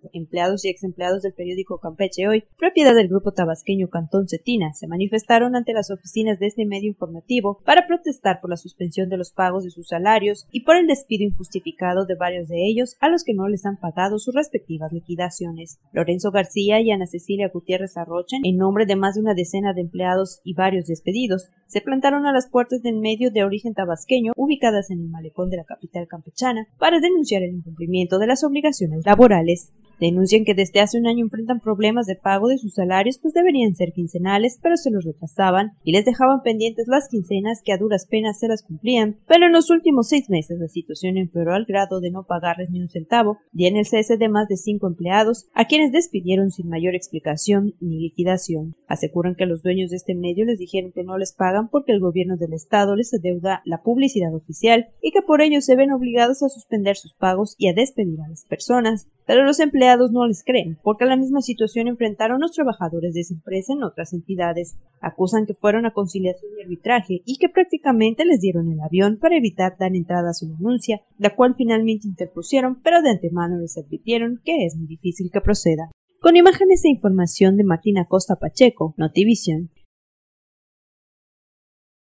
empleados y exempleados del periódico Campeche Hoy, propiedad del grupo tabasqueño Cantón Cetina, se manifestaron ante las oficinas de este medio informativo para protestar por la suspensión de los pagos de sus salarios y por el despido injustificado de varios de ellos a los que no les han pagado sus respectivas liquidaciones. Lorenzo García y Ana Cecilia Gutiérrez Arrochen, en nombre de más de una decena de empleados y varios despedidos, se plantaron a las puertas del medio de origen tabasqueño ubicadas en el malecón de la capital campechana para denunciar el incumplimiento de las obligaciones laborales. Denuncian que desde hace un año enfrentan problemas de pago de sus salarios, pues deberían ser quincenales, pero se los retrasaban y les dejaban pendientes las quincenas que a duras penas se las cumplían, pero en los últimos 6 meses la situación empeoró al grado de no pagarles ni un centavo, y en el cese de más de 5 empleados, a quienes despidieron sin mayor explicación ni liquidación. Aseguran que los dueños de este medio les dijeron que no les pagan porque el gobierno del estado les adeuda la publicidad oficial y que por ello se ven obligados a suspender sus pagos y a despedir a las personas, pero los empleados no les creen, porque a la misma situación enfrentaron los trabajadores de esa empresa en otras entidades. Acusan que fueron a conciliación y arbitraje y que prácticamente les dieron el avión para evitar dar entrada a su denuncia, la cual finalmente interpusieron, pero de antemano les advirtieron que es muy difícil que proceda. Con imágenes e información de Martina Costa Pacheco, Notivisión.